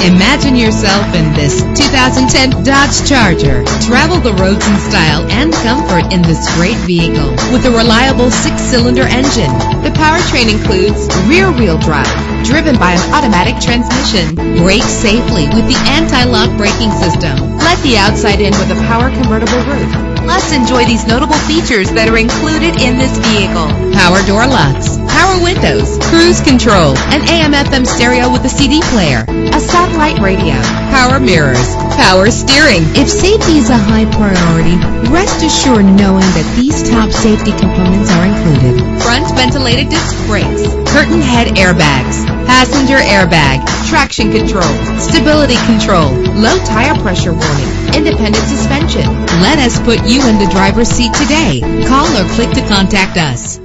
Imagine yourself in this 2010 Dodge Charger. Travel the roads in style and comfort in this great vehicle with a reliable 6-cylinder engine. The powertrain includes rear-wheel drive, driven by an automatic transmission. Brake safely with the anti-lock braking system. Let the outside in with a power convertible roof. Plus, enjoy these notable features that are included in this vehicle: power door locks, power windows, cruise control, an AM/FM stereo with a CD player, a satellite radio, power mirrors, power steering. If safety is a high priority, rest assured knowing that these top safety components are included: front ventilated disc brakes, curtain head airbags, passenger airbag, traction control, stability control, low tire pressure warning, independent suspension. Let us put you in the driver's seat today. Call or click to contact us.